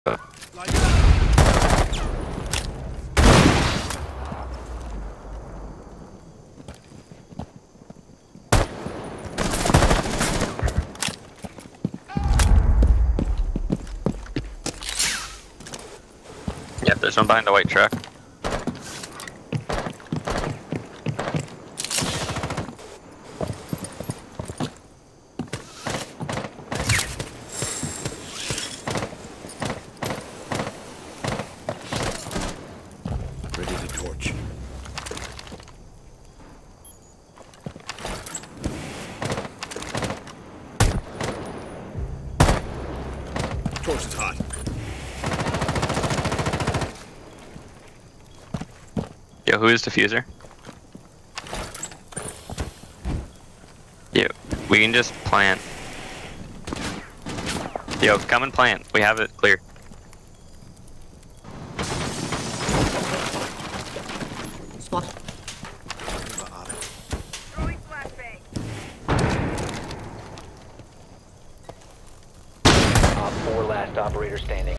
Yep, there's one behind the white truck. Ready to torch. Torch is hot. Yo, who is diffuser? Yo, we can just plant. Yo, come and plant. We have it clear. Spot. Throwing flashbang. Op 4 last operator standing.